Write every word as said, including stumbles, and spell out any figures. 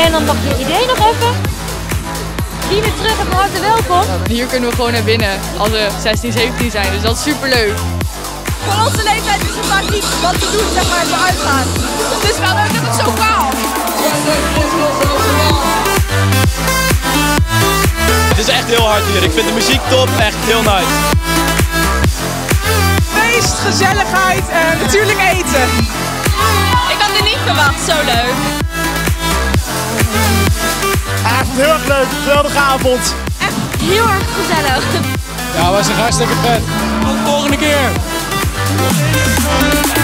En dan mag je idee nog even. Hier weer terug en van harte welkom. Hier kunnen we gewoon naar binnen als we zestien, zeventien zijn, dus dat is super leuk. Voor onze leeftijd is het vaak niet wat te doen, zeg maar, als we uitgaan. Dus wel leuk dat het zo kaal. Het is echt heel hard hier. Ik vind de muziek top, echt heel nice. Feest, gezelligheid en natuurlijk eten. Ik had het niet verwacht, zo leuk. Echt heel erg leuk, geweldige avond. Echt heel erg gezellig. Ja, was een hartstikke vet. Tot de volgende keer.